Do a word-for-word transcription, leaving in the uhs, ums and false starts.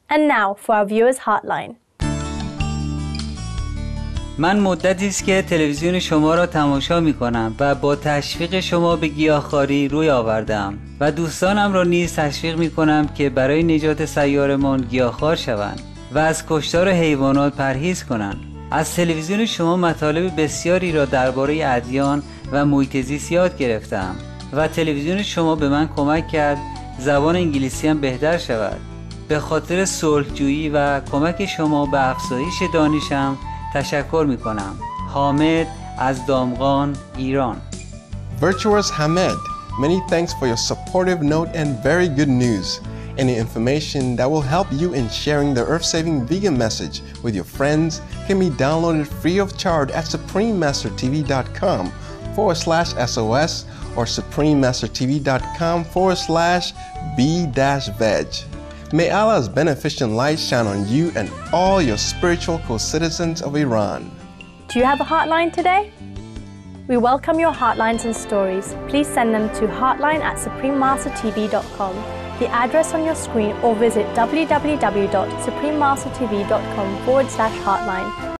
And now for our viewers hotline. من مدتی است که تلویزیون شما را تماشا می کنم و با تشویق شما به گیاهخواری روی آوردم و دوستانم را نیز تشویق می کنم که برای نجات سیارمان گیاهخوار شوند و از کشتار حیوانات پرهیز کنند. از تلویزیون شما مطالب بسیاری را درباره ادیان و محیط زیست یاد گرفتم و تلویزیون شما به من کمک کرد زبان انگلیسی هم بهتر شود. به خاطر صلح‌جویی و کمک شما به افزایش دانشم تشکر می کنم. حامد از دامغان، ایران. Virtuous Hamed, many thanks for your supportive note and very good news. Any information that will help you in sharing the earth-saving vegan message with your friends can be downloaded free of charge at suprememastertv.com forward slash SOS or suprememastertv.com forward slash B-veg. May Allah's beneficent light shine on you and all your spiritual co-citizens of Iran. Do you have a hotline today? We welcome your hotlines and stories. Please send them to hotline at suprememastertv dot com, the address on your screen, or visit w w w dot suprememastertv dot com forward slash hotline.